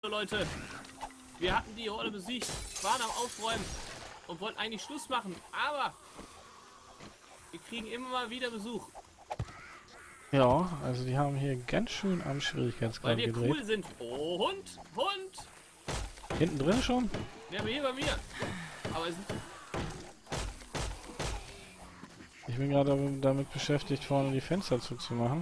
Leute, wir hatten die Horde besiegt, waren am Aufräumen und wollten eigentlich Schluss machen, aber wir kriegen immer mal wieder Besuch. Ja, also die haben hier ganz schön am Weil Schwierigkeitsgrad wir gedreht. cool sind. Oh, Hund! Hund! Hinten drin schon? Ja, aber hier bei mir. Aber es ist... Ich bin gerade damit beschäftigt, vorne die Fenster zuzumachen.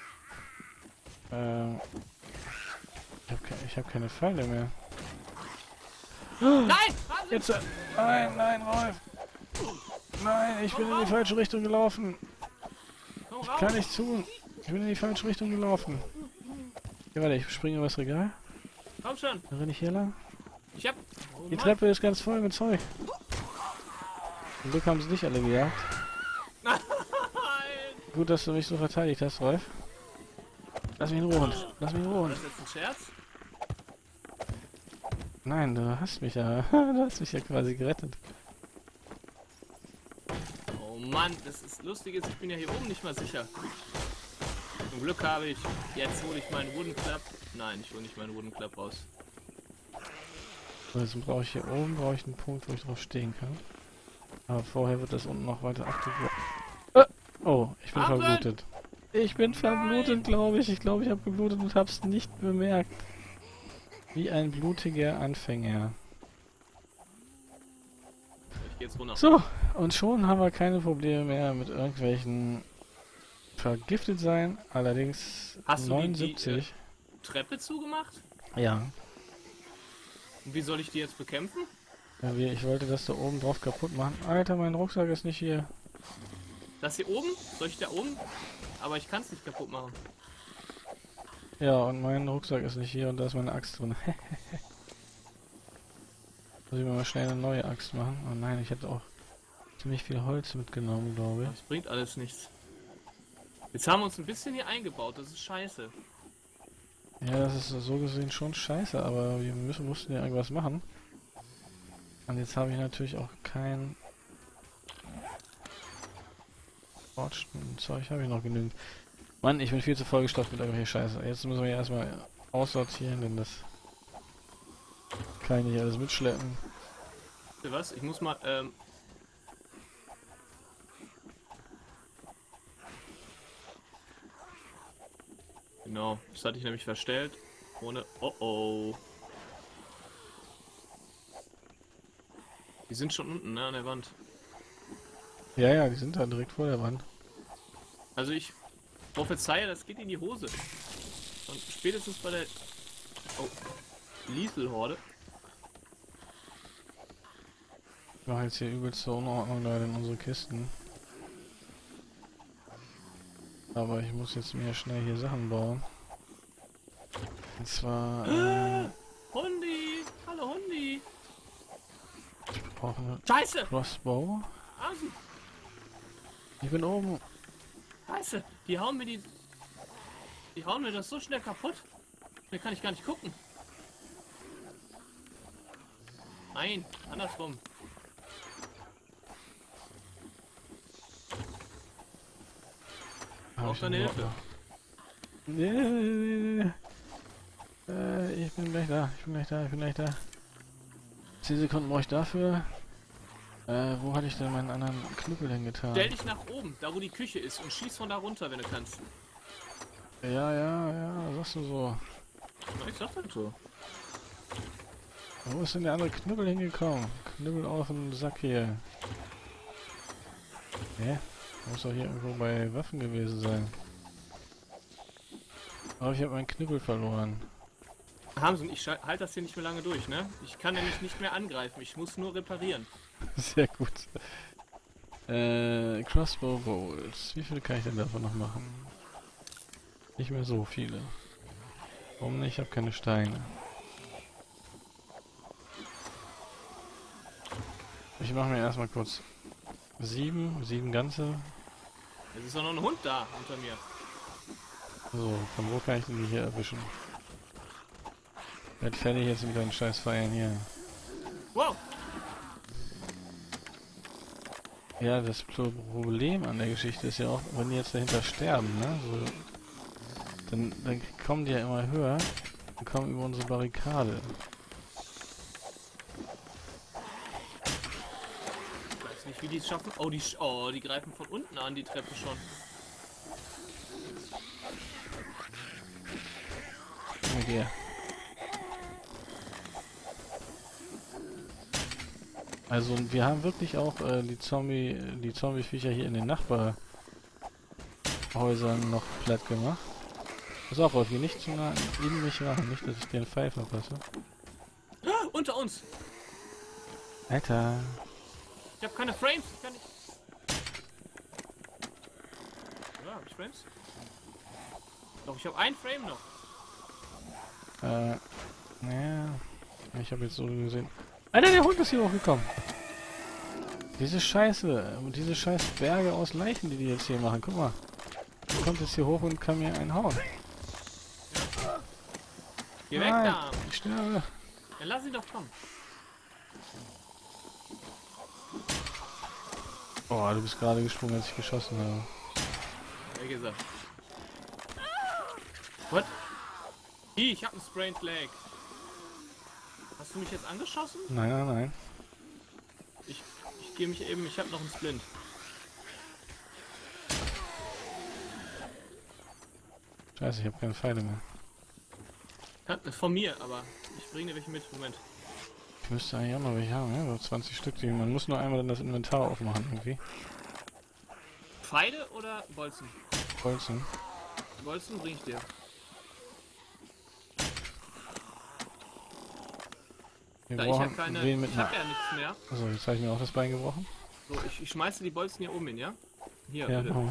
Ich hab keine Pfeile mehr. Nein! Jetzt! Nein, nein, Rolf! Nein, ich bin in die falsche Richtung gelaufen. Komm Ich raus! kann nichts tun. Ich bin in die falsche Richtung gelaufen. Ja, warte, ich springe über das Regal. Komm schon! Dann renne ich hier lang. Ich hab... Oh Die Mann. Treppe ist ganz voll mit Zeug. Zum Glück haben sie nicht alle gejagt. Nein! Gut, dass du mich so verteidigt hast, Rolf. Lass mich in Ruhe, Hund. Lass mich in Ruhe, War Hund. das jetzt ein Scherz? Nein, du hast mich ja... Du hast mich ja quasi gerettet. Oh Mann, das ist lustig ist, ich bin ja hier oben nicht mal sicher. Zum Glück habe ich... Jetzt hole ich meinen Wooden Club. Nein, ich hole nicht meinen Wooden Club raus. So, jetzt brauche ich hier oben einen Punkt, wo ich drauf stehen kann. Aber vorher wird das unten noch weiter aktiviert. Oh, ich bin Atmen! verblutet. Ich bin verblutet, glaube ich. Ich glaube, ich habe geblutet und habe es nicht bemerkt. Wie ein blutiger Anfänger. Ich geh jetzt runter. So, und schon haben wir keine Probleme mehr mit irgendwelchen vergiftet sein. Allerdings Hast du die 79. Treppe zugemacht? Ja. Und wie soll ich die jetzt bekämpfen? Ja, ich wollte das da oben drauf kaputt machen. Alter, mein Rucksack ist nicht hier. Das hier oben? Soll ich da oben? Aber ich kann es nicht kaputt machen. Ja, und mein Rucksack ist nicht hier und da ist meine Axt drin. Muss ich mir mal schnell eine neue Axt machen. Oh nein, ich hätte auch ziemlich viel Holz mitgenommen, glaube Das bringt alles nichts. Jetzt haben wir uns ein bisschen hier eingebaut, das ist scheiße. ich. Ja, das ist so gesehen schon scheiße, aber wir mussten ja irgendwas machen. Und jetzt habe ich natürlich auch kein... Zeug habe ich noch genügend. Mann, ich bin viel zu vollgestopft mit irgendwelcher Scheiße. Jetzt müssen wir erstmal aussortieren, denn das kann ich nicht alles mitschleppen. Wisst ihr was? Ich muss mal, Genau, das hatte ich nämlich verstellt. Ohne... Oh oh. Die sind schon unten, ne, an der Wand. Ja, ja, die sind da direkt vor der Wand. Also ich prophezeie, das geht in die Hose. Und spätestens bei der... Oh. Liesel-Horde. Ich mache jetzt hier übelste Unordnung leider in unsere Kisten. Aber ich muss jetzt mir schnell hier Sachen bauen. Und zwar... Hundi! Hallo Hundi! ich brauche eine Scheiße! Crossbow. Asen! Ich bin oben. Scheiße! Die hauen mir die... Die hauen mir das so schnell kaputt. Da kann ich gar nicht gucken. Nein, andersrum. Hab Auch ich deine einen Hilfe. Nee. Ich bin gleich da. Ich bin gleich da. 10 Sekunden brauche ich dafür. Wo hatte ich denn meinen anderen Knüppel hingetan? Stell dich nach oben, da wo die Küche ist, und schieß von da runter, wenn du kannst. Ja, sagst du so. Na, ich sag das so. Wo ist denn der andere Knüppel hingekommen? Knüppel auf den Sack hier. Hä? Muss doch hier irgendwo bei Waffen gewesen sein. Aber ich habe meinen Knüppel verloren. Hamsun, ich halte das hier nicht mehr lange durch, ne? Ich kann nämlich nicht mehr angreifen, ich muss nur reparieren. Sehr gut. Crossbow Bolts. Wie viele kann ich denn davon noch machen? Nicht mehr so viele. Warum nicht? Ich habe keine Steine. Ich mache mir erstmal kurz 7 ganze. Es ist doch noch ein Hund da unter mir. So, von wo kann ich denn die hier erwischen? Werd fertig jetzt mit deinen scheiß Feiern hier. Wow! Ja, das Problem an der Geschichte ist ja auch, wenn die jetzt dahinter sterben, ne? So, dann kommen die ja immer höher. und kommen über unsere Barrikade. Ich weiß nicht, wie die es schaffen. Oh, die greifen von unten an, die Treppe schon. Mit dir. Also wir haben wirklich auch die Zombie-Viecher hier in den Nachbarhäusern noch platt gemacht. Pass auf, Wolf, geh nicht zu nah in mich ran, nicht, dass ich dir einen Pfeil verpasse. Ah, unter uns! Alter. Ich habe keine Frames, ich kann nicht. Ja, hab ich Frames? Doch, ich habe ein Frame noch. Ja. Ich habe jetzt so gesehen. Alter, der Hund ist hier hochgekommen. Diese Scheiße und diese scheiß Berge aus Leichen, die jetzt hier machen. Guck mal. Der kommt jetzt hier hoch und kann mir einen hauen. Geh weg Nein, da! ich sterbe. Dann lass ihn doch kommen. Oh, du bist gerade gesprungen, als ich geschossen habe. Wie gesagt. What? Ich hab einen Sprained Leg. Hast du mich jetzt angeschossen? Nein, nein, nein. Ich gehe mich eben, ich hab noch einen Splint. Scheiße, ich habe keine Pfeile mehr. Von mir, aber ich bringe dir welche mit. Moment. Ich müsste eigentlich auch noch welche haben, ja? So 20 Stück. Man muss nur einmal dann das Inventar aufmachen irgendwie. Pfeile oder Bolzen? Bolzen. Bolzen bring ich dir. Wir Da ich ja brauchen keine. wen mit Ich hab ja nichts mehr. Also, jetzt habe ich mir auch das Bein gebrochen. So, ich schmeiße die Bolzen hier oben hin, ja? Hier, Ja, bitte. oh.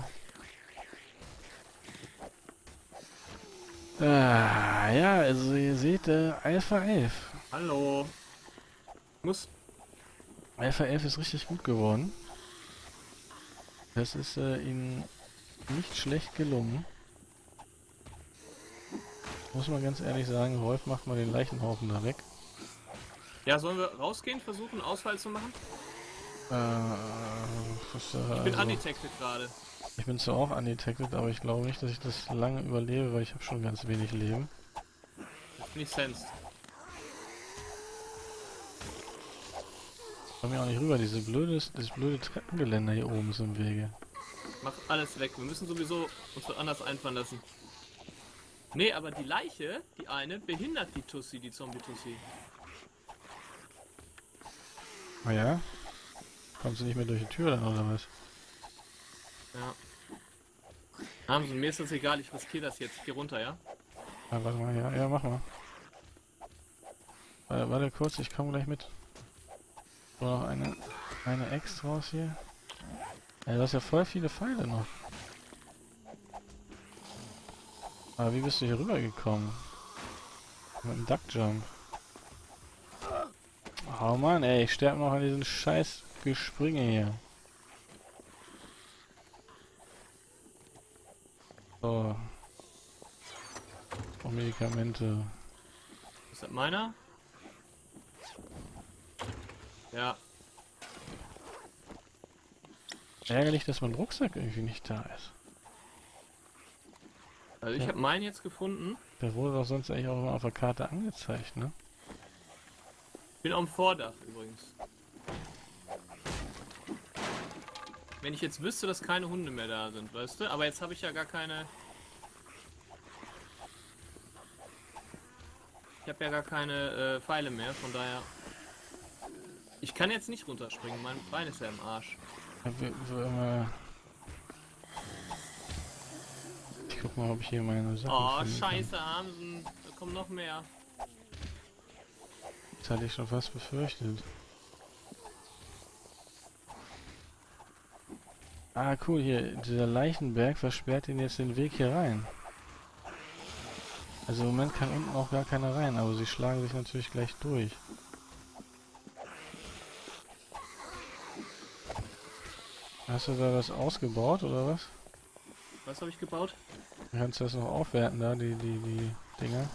Ja, also ihr seht, Alpha 11. Hallo. Alpha 11 ist richtig gut geworden. Das ist ihm nicht schlecht gelungen. Muss man ganz ehrlich sagen, Wolf macht mal den Leichenhaufen da weg. Ja, sollen wir rausgehen, versuchen, Ausfall zu machen? Ich bin also, undetected gerade. ich bin zwar auch undetected, aber ich glaube nicht, dass ich das lange überlebe, weil ich habe schon ganz wenig Leben. Jetzt bin ich sensed. Ich komme ja auch nicht rüber, das blöde Treppengeländer hier oben ist im Wege. Mach alles weg. Wir müssen sowieso uns was anders einfallen lassen. Nee, aber die Leiche, die eine, behindert die Tussi, die Zombie-Tussi. Ah ja? Kommst du nicht mehr durch die Tür dann, oder was? Ja. Hamsen, mir ist das egal, ich riskiere das jetzt. Ich geh runter, ja? Ja, warte mal, ja, mach mal. Warte kurz, ich komme gleich mit. So, noch eine Ex raus hier. Ja, du hast ja voll viele Pfeile noch. Aber wie bist du hier rübergekommen? Mit dem Duckjump. Oh Mann, ey, ich sterbe noch an diesen scheiß Gespringe hier. So. Und Medikamente. Ist das meiner? Ja. Ärgerlich, dass mein Rucksack irgendwie nicht da ist. Also ich habe meinen jetzt gefunden. Der wurde doch sonst eigentlich auch immer auf der Karte angezeigt, ne? Ich bin am Vordach übrigens. Wenn ich jetzt wüsste, dass keine Hunde mehr da sind, weißt du? Aber jetzt habe ich ja gar keine... Ich habe ja gar keine Pfeile mehr, von daher... Ich kann jetzt nicht runterspringen, mein Bein ist ja im Arsch. Ich guck mal, ob ich hier meine Sachen Oh, finden scheiße, Hamsen. Da kommen noch mehr. Das hatte ich schon fast befürchtet. Ah, cool, hier, dieser Leichenberg versperrt ihnen jetzt den Weg hier rein. Also im Moment kann unten auch gar keiner rein, aber sie schlagen sich natürlich gleich durch. Hast du da was ausgebaut, oder was? Was habe ich gebaut? Kannst du das noch aufwerten da, die Dinger?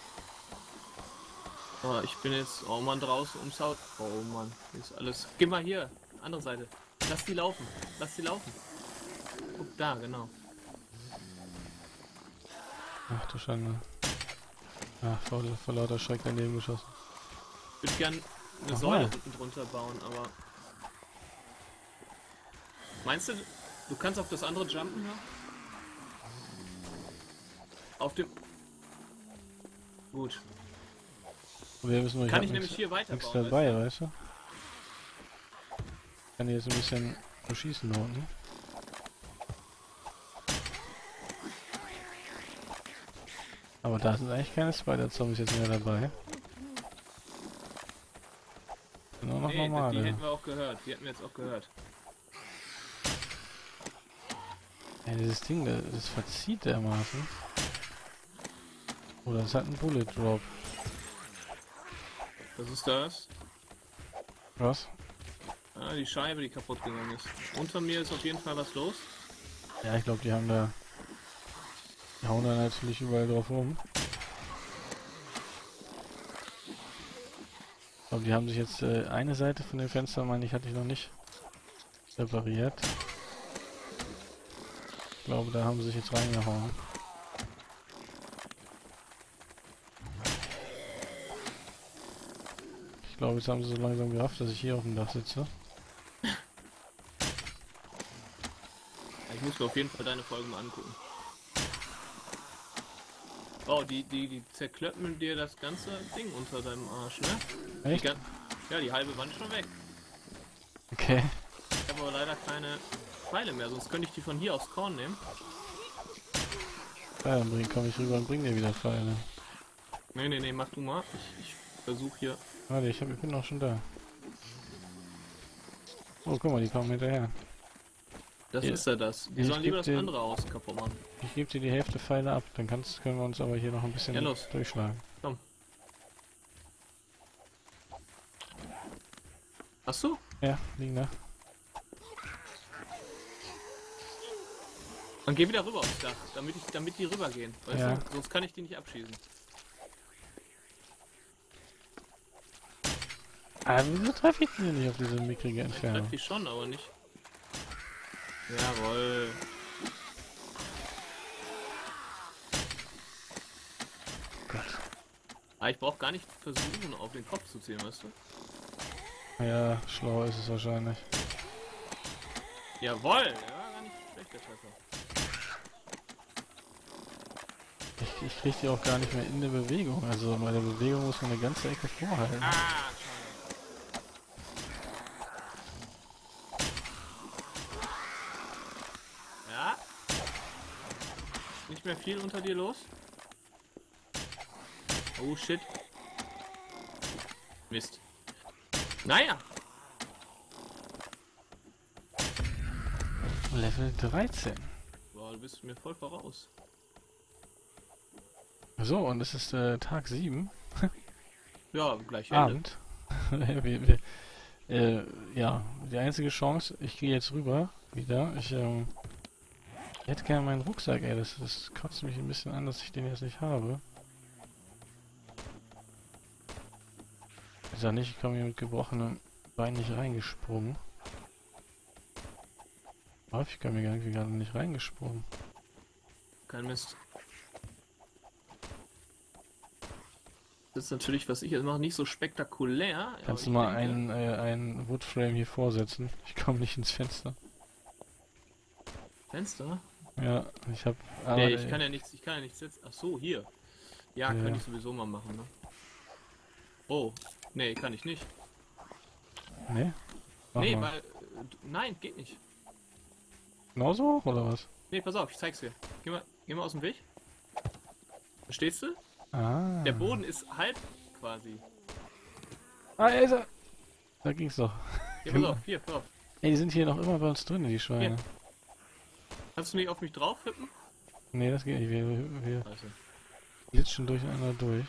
Oh, ich bin jetzt, oh Mann, draußen ums Haus. Oh Mann, hier ist alles. Geh mal hier, andere Seite. Lass die laufen, lass die laufen. Guck da, genau. Ach du Schande. Ach, vor lauter Schreck daneben geschossen. Ich würde gern eine Ach, Säule ja. unten drunter bauen, aber... Meinst du, du kannst auf das andere jumpen, ja? Auf dem... Gut. Wir müssen Kann ich nämlich hier nichts weiterbauen, dabei, weißt du? Ich kann jetzt ein bisschen beschießen da unten. Aber da sind eigentlich keine Spider-Zombies jetzt mehr dabei. Nur noch Nee, die normale. hätten wir auch gehört. Die hätten wir jetzt auch gehört. Ja, dieses Ding, das verzieht dermaßen. Oder es hat einen Bullet Drop. Was ist das? Was? Ah, die Scheibe, die kaputt gegangen ist. Unter mir ist auf jeden Fall was los. Ja, ich glaube, die haben da... Die hauen da natürlich überall drauf rum. Ich glaube, die haben sich jetzt eine Seite von dem Fenster, meine ich, hatte ich noch nicht repariert. Ich glaube, da haben sie sich jetzt reingehauen. Ich glaube, jetzt haben sie so langsam gerafft, dass ich hier auf dem Dach sitze. Ich muss mir auf jeden Fall deine Folgen mal angucken. Oh, die zerklöppen dir das ganze Ding unter deinem Arsch, ne? Echt? Ja, die halbe Wand schon weg. Okay. Ich habe aber leider keine Pfeile mehr, sonst könnte ich die von hier aufs Korn nehmen. Ja, dann komme ich rüber und bring dir wieder Pfeile. Nee, mach du mal. Ich versuche hier. Warte, ich bin auch schon da. Oh, guck mal, die kommen hinterher. Das Hier. ist ja das. Die Ich sollen lieber geb das dir- andere aus kaputt machen. Ich gebe dir die Hälfte Pfeile ab, dann können wir uns aber hier noch ein bisschen Ja, los. durchschlagen. Hast du? Ja, liegen da. Dann geh wieder rüber aufs Dach, damit die rübergehen. Weißt Ja. du? Sonst kann ich die nicht abschießen. Ah, wieso treffe ich die denn nicht auf diese mickrige Ich Entfernung? treff die schon, aber nicht. Jawohl. Gott. Ah, ich brauche gar nicht versuchen, auf den Kopf zu ziehen, weißt du? Ja, schlau ist es wahrscheinlich. Jawohl! Der war gar nicht schlecht, der Treffer. Ich krieg die auch gar nicht mehr in der Bewegung. Also bei der Bewegung muss man eine ganze Ecke vorhalten. Ah, ja. Nicht mehr viel unter dir los. Oh shit. Mist. Naja. Level 13. Boah, du bist mir voll voraus. So, und es ist Tag 7. Ja, gleich Ende. Abend. Ja, die einzige Chance, ich gehe jetzt rüber wieder. Ich hätte gerne meinen Rucksack, ey. Das kotzt mich ein bisschen an, dass ich den jetzt nicht habe. Ich sag nicht, ich komme hier mit gebrochenem Bein nicht reingesprungen. Häufig komme ich irgendwie gerade nicht reingesprungen. Kein Mist. Das ist natürlich, was ich jetzt mache, nicht so spektakulär. aber Kannst ich du mal denke- einen Woodframe hier vorsetzen? Ich komme nicht ins Fenster. Fenster? Ja, ich habe... Nee, ich kann ja nichts setzen. Ach so, hier. Ja, Ja. könnte ich sowieso mal machen, ne? Oh, nee, kann ich nicht. Nee? Mach Nee, mal. weil... nein, geht nicht. Genauso hoch, oder was? Nee, pass auf, ich zeig's dir. Geh mal aus dem Weg. Verstehst du? Ah. Der Boden ist halb quasi. Ah, er ist er! Da ging's doch. Hier, pass auf, hier, pass auf. Ey, die sind hier noch immer bei uns drin, die Schweine. Kannst du nicht auf mich drauf hüppen? Nee, das geht nicht. Wir Also. glitschen durcheinander durch.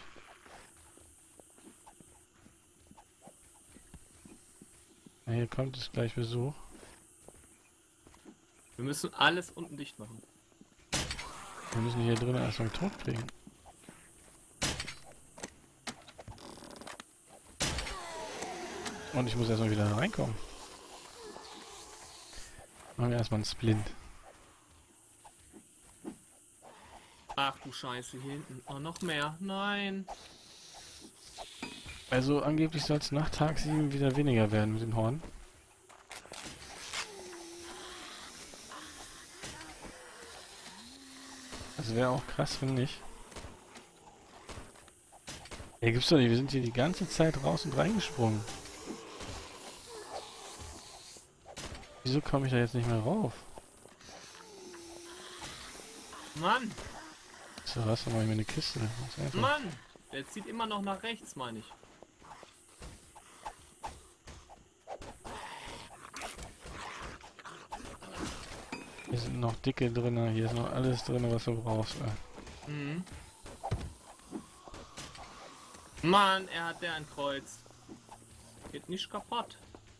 Ja, hier kommt es gleich Besuch. Wir müssen alles unten dicht machen. Wir müssen hier drinnen erstmal tot kriegen. Und ich muss erstmal wieder da reinkommen. Machen wir erstmal einen Splint. Ach du Scheiße, hier hinten. Oh, noch mehr. Nein. Also angeblich soll es nach Tag 7 wieder weniger werden mit den Horn. Das wäre auch krass, wenn nicht. Ja, gibt's doch nicht. Wir sind hier die ganze Zeit raus und reingesprungen. Wieso komme ich da jetzt nicht mehr rauf? Mann. So, was? Dann mach ich mir eine Kiste. Das ist einfach- Mann. Der zieht immer noch nach rechts, meine ich. Hier sind noch dicke drin. Hier ist noch alles drin, was du brauchst. Ey. Mhm. Mann, er hat der ein Kreuz. Geht nicht kaputt.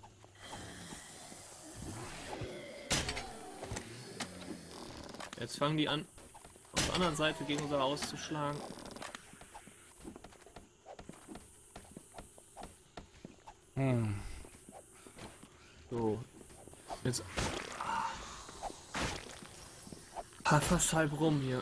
Jetzt fangen die an, auf der anderen Seite gegen unser Haus zu schlagen. Hm. So. Jetzt. Fast halb rum hier.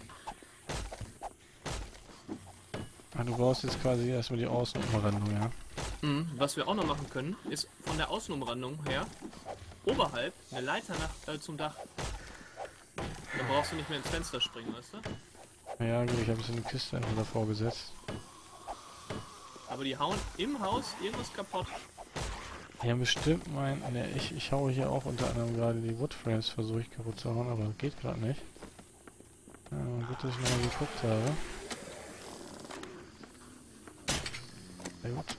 Ah, du brauchst jetzt quasi erstmal die Außenumrandung, ja? Mhm. Was wir auch noch machen können, ist von der Außenumrandung her oberhalb eine Leiter zum Dach. Dann brauchst du nicht mehr ins Fenster springen, weißt du? Ja, gut, ich habe so eine Kiste einfach davor gesetzt. Aber die hauen im Haus irgendwas kaputt. Ja, bestimmt ne, ich haue hier auch unter anderem gerade die Woodframes, versuche ich kaputt zu hauen, aber geht gerade nicht. Ja, gut, dass ich nochmal geguckt habe. Sehr gut.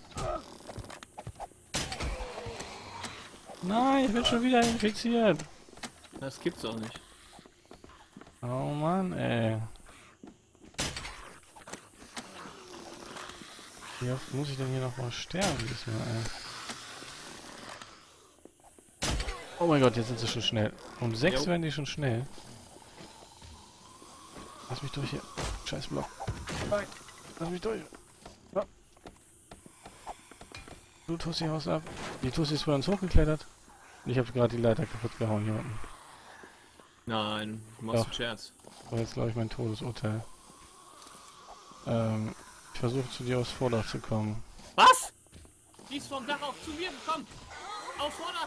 Nein, ich bin schon wieder infiziert. Das gibt's auch nicht. Oh Mann, ey. Wie oft muss ich denn hier noch mal sterben diesmal, ey? Oh mein Gott, jetzt sind sie schon schnell. Um 6 Jo. werden die schon schnell. Lass mich durch hier. Scheiß Block. Nein. Lass mich durch. Ja. Du Tussi, haust ab. Die Tussi ist bei uns hochgeklettert. Und ich habe gerade die Leiter kaputt gehauen hier unten. Nein, du machst Doch. einen Scherz. Das war jetzt, glaube ich, mein Todesurteil. Ich versuche zu dir aufs Vordach zu kommen. Was? Die ist vom Dach auf zu mir gekommen. Auf Vorder.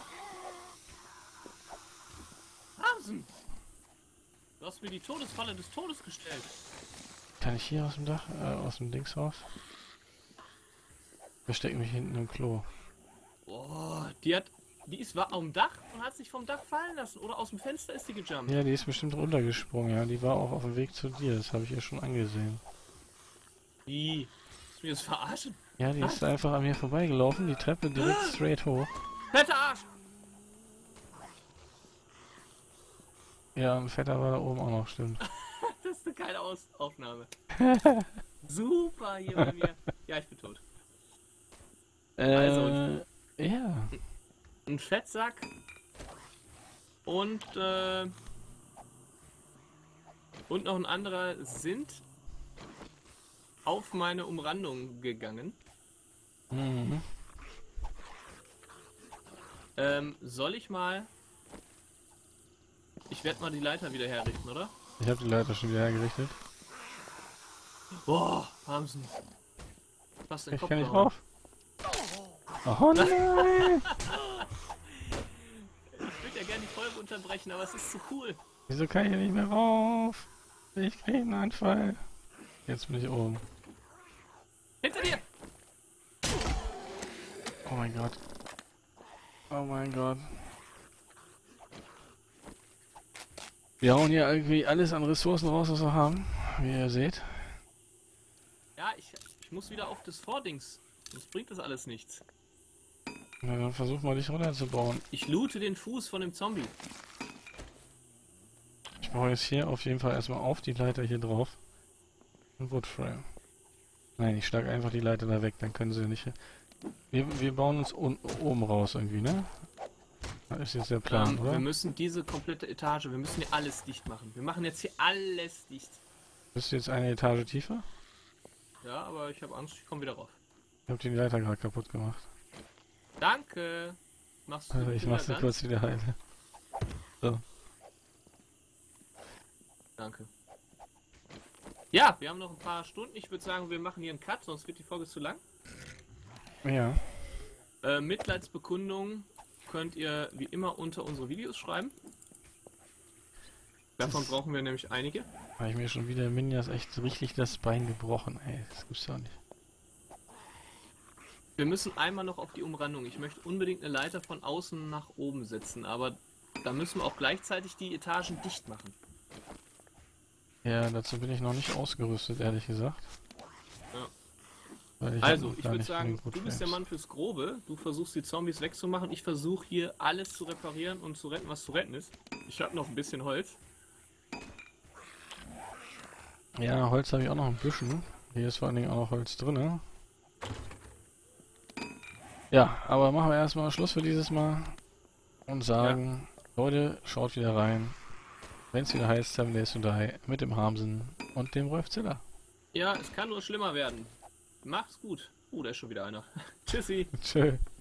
Wahnsinn. Du hast mir die Todesfalle des Todes gestellt. Kann ich hier aus dem Dach, aus dem Dings raus? Verstecke mich hinten im Klo. Boah, die war am Dach und hat sich vom Dach fallen lassen. Oder aus dem Fenster ist die gejumpt. Ja, die ist bestimmt runtergesprungen, ja. Die war auch auf dem Weg zu dir, das habe ich ja schon angesehen. Wie? Willst du mir das verarschen? Ja, die ist einfach an mir vorbeigelaufen, die Treppe direkt straight hoch. Fetter Arsch! Ja, ein Fetter war da oben auch noch, stimmt. Das ist eine geile Aufnahme. Super hier bei mir. Ja, ich bin tot. Also, ja. ein Fettsack und noch ein anderer sind auf meine Umrandung gegangen. Mhm. Soll ich mal... Ich werde mal die Leiter wieder herrichten, oder? Ich habe die Leiter schon wieder hergerichtet. Boah, Wahnsinn. Fast den Ich Kopf kann nicht gehauen. rauf. Oh nein! Ich würde ja gerne die Folge unterbrechen, aber es ist zu cool. Wieso kann ich hier nicht mehr rauf? Ich kriege einen Anfall. Jetzt bin ich oben. Hinter dir! Oh mein Gott. Oh mein Gott. Wir hauen hier irgendwie alles an Ressourcen raus, was wir haben. Wie ihr seht. Ja, ich muss wieder auf das Vordings. Sonst bringt das alles nichts. Na, dann versuch mal dich runterzubauen. Ich loote den Fuß von dem Zombie. Ich baue jetzt hier auf jeden Fall erstmal auf die Leiter hier drauf. Ein Woodframe. Nein, ich schlage einfach die Leiter da weg, dann können sie nicht... Wir bauen uns oben raus irgendwie, ne? Das ist jetzt der Plan, oder? Wir müssen diese komplette Etage, wir müssen hier alles dicht machen. Wir machen jetzt hier alles dicht. Bist du jetzt eine Etage tiefer? Ja, aber ich habe Angst, ich komme wieder rauf. Ich hab die Leiter gerade kaputt gemacht. Danke. Machst du Also ich wieder mach sie ganz? kurz wieder heile. So. Danke. Ja, wir haben noch ein paar Stunden. Ich würde sagen, wir machen hier einen Cut, sonst wird die Folge zu lang. Ja. Mitleidsbekundungen könnt ihr wie immer unter unsere Videos schreiben. Davon brauchen wir nämlich einige. Habe ich mir schon wieder Minjas echt richtig das Bein gebrochen, ey. Das gibt's doch nicht. Wir müssen einmal noch auf die Umrandung. Ich möchte unbedingt eine Leiter von außen nach oben setzen, aber da müssen wir auch gleichzeitig die Etagen dicht machen. Ja, dazu bin ich noch nicht ausgerüstet, ehrlich gesagt. Ja. Weil Also, hab ich gar würde nicht sagen, genug du bist der Frames. Mann fürs Grobe. Du versuchst die Zombies wegzumachen. Ich versuche hier alles zu reparieren und zu retten, was zu retten ist. Ich habe noch ein bisschen Holz. Ja, Holz habe ich auch noch ein bisschen. Hier ist vor allen Dingen auch noch Holz drin. Ja, aber machen wir erstmal Schluss für dieses Mal und sagen, Leute, schaut wieder rein, wenn es wieder heißt 7 Days to Die mit dem Hamsen und dem Rolfzilla. Ja, es kann nur schlimmer werden. Mach's gut. Da ist schon wieder einer. Tschüssi. Tschö.